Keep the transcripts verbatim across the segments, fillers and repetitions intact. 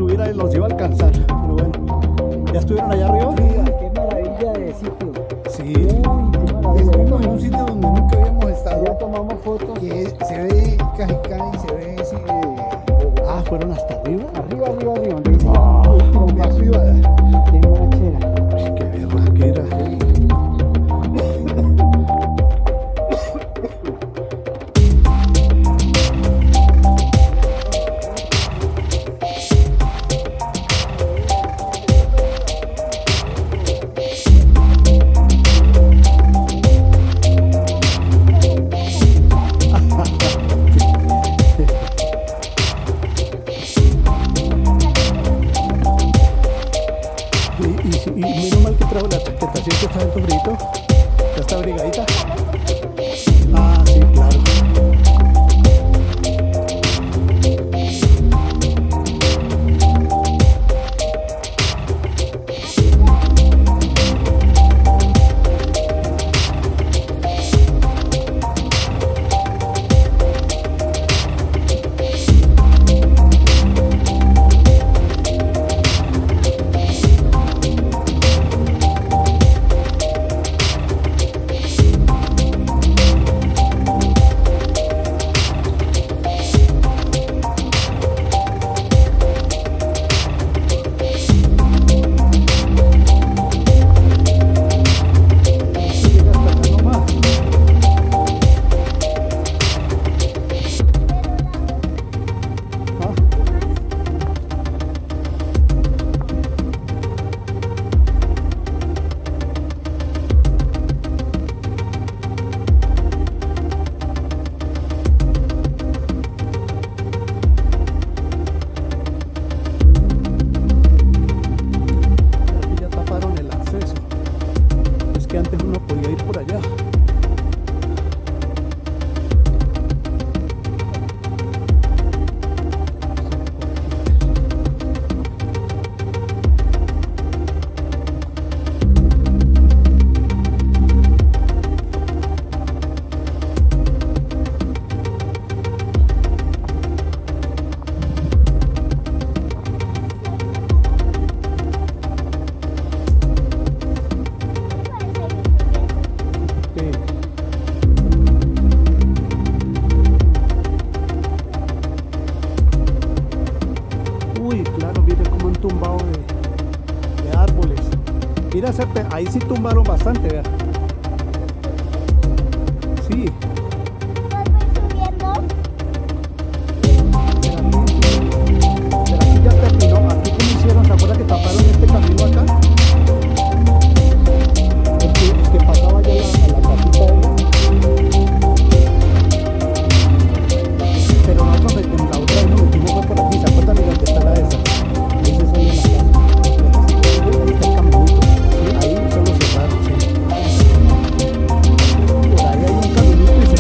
hubiera, los iba a alcanzar. Pero bueno, ¿ya estuvieron allá arriba? Sí, qué maravilla de sitio. Sí. Uy, qué maravilla. Estuvimos en un sitio donde nunca habíamos estado. Ya tomamos fotos. Que se ve Cajicá y se ve sí, eh, Ah, ¿fueron hasta arriba? Arriba, arriba, arriba. Donde dice Ah, último de paso. arriba. Qué machera. Ay, qué berraquera. Y, y, y menos mal que trajo la chaqueta, así que está en tu grito. Ya está abrigadita. Ah, sí, claro. Llega hasta acá nomás. Ah. Aquí ya taparon el acceso. Es que antes uno podía ir por allá. Sí. Uy, claro, mire cómo han tumbado de, de árboles. Mira, ese pe- ahí sí tumbaron bastante, vea. Sí. Pero aquí ya terminó. Aquí como hicieron, ¿se acuerda que taparon este camino acá? El que, el que pasaba ya a la, a la casita de ella. Pero nosotros en la otra vez nos metimos fue por aquí, ¿se acuerdan de dónde está la de esa? Ahí se sale la casa. Ahí está el caminito. Sí, ahí solo cerraron, sí. Por ahí hay un caminito y se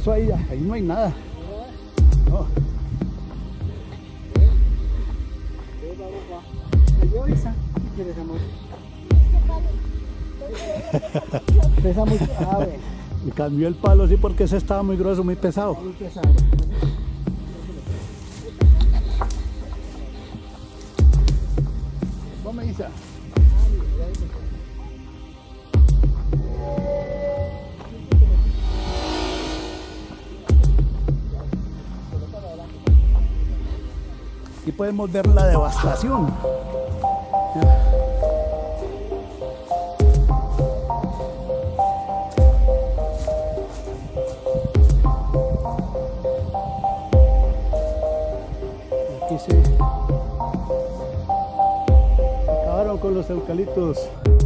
eso ahí, ahí no hay nada. No. Pesa mucho. Ah, bueno. Me cambió el palo, sí, porque ese estaba muy grueso, muy pesado. Muy pesado. Vamos, Isa. Aquí podemos ver la devastación. Aquí se acabaron con los eucaliptos.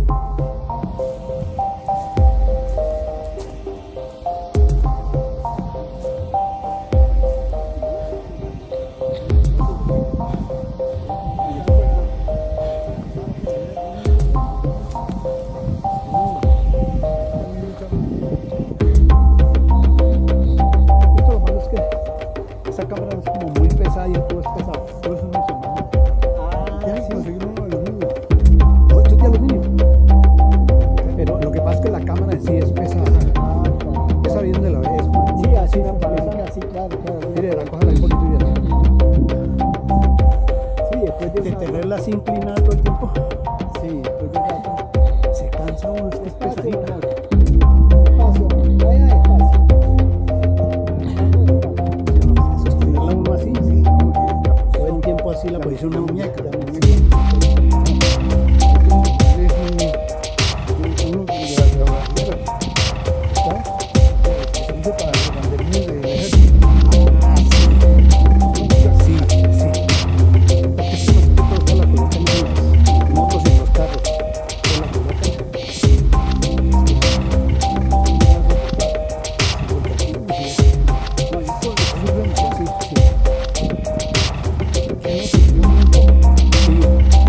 Esto lo malo es que esa cámara es como muy pesada y todo es pesado. Todo eso no se manda. Ya conseguimos uno de los míos. Oh, esto es de aluminio. Pero lo que pasa es que la cámara en sí es pesada. Ah, claro. Esa viene de la vez. Sí, así me parece, así, claro, claro. Mire, la cójala un poquito y viene. Sí, después de De una- tenerla así inclinada todo el tiempo, Sí, después de un rato. se cansa uno, es que es Despacio, pesadita. amor. Despacio, vaya despacio. Sostenerla uno así, todo el tiempo así, la parece una muñeca. Es un- uno de las grabadoras. ¿Sabes? Que se hizo para los banderines del ejército. Sí, sí. Porque esto más que todo se la colocan en las motos y en los carros. Se la colocan. No, y esto es un remo. Sí, sí. Sí.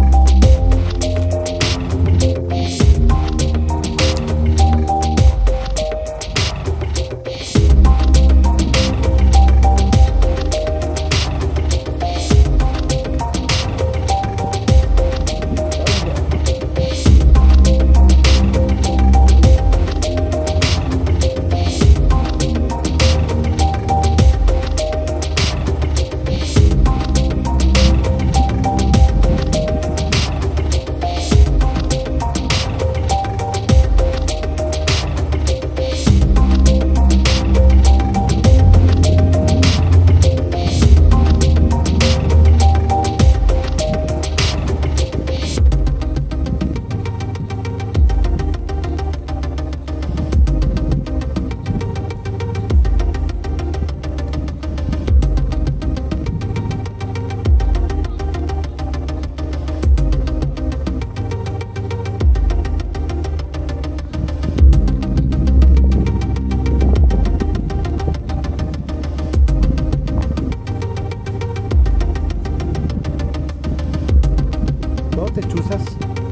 Luego te chuzas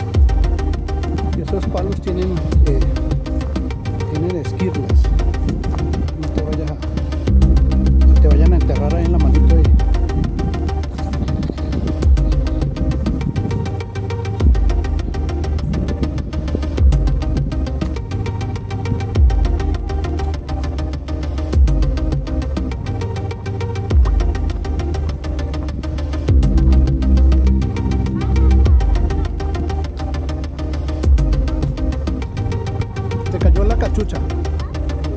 y esos palos tienen eh, tienen esquirlas. No te vayas a, no te vayan a enterrar ahí en la manito ahí. Te cayó la cachucha.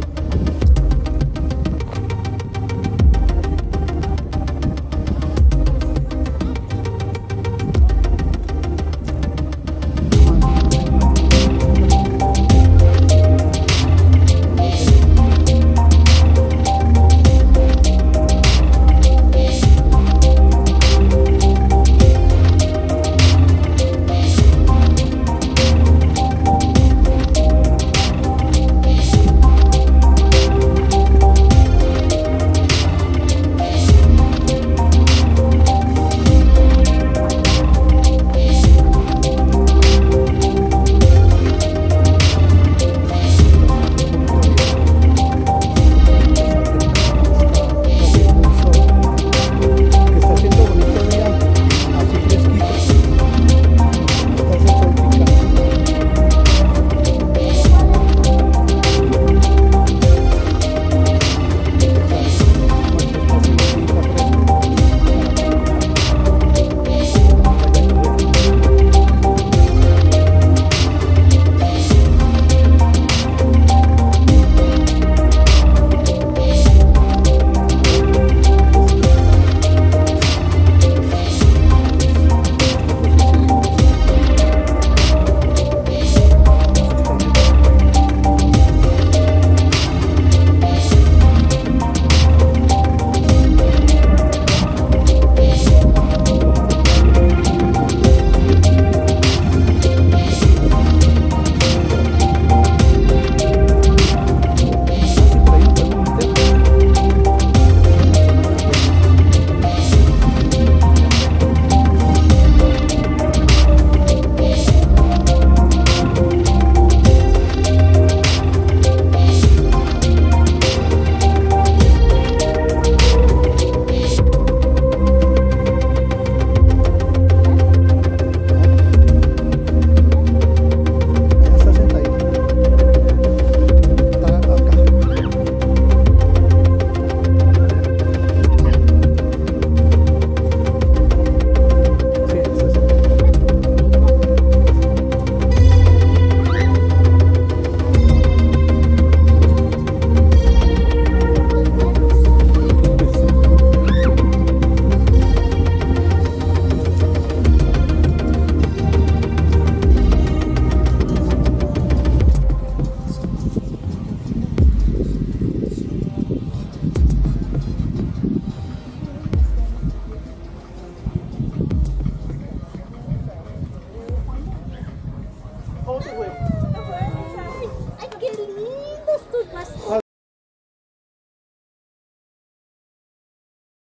güey.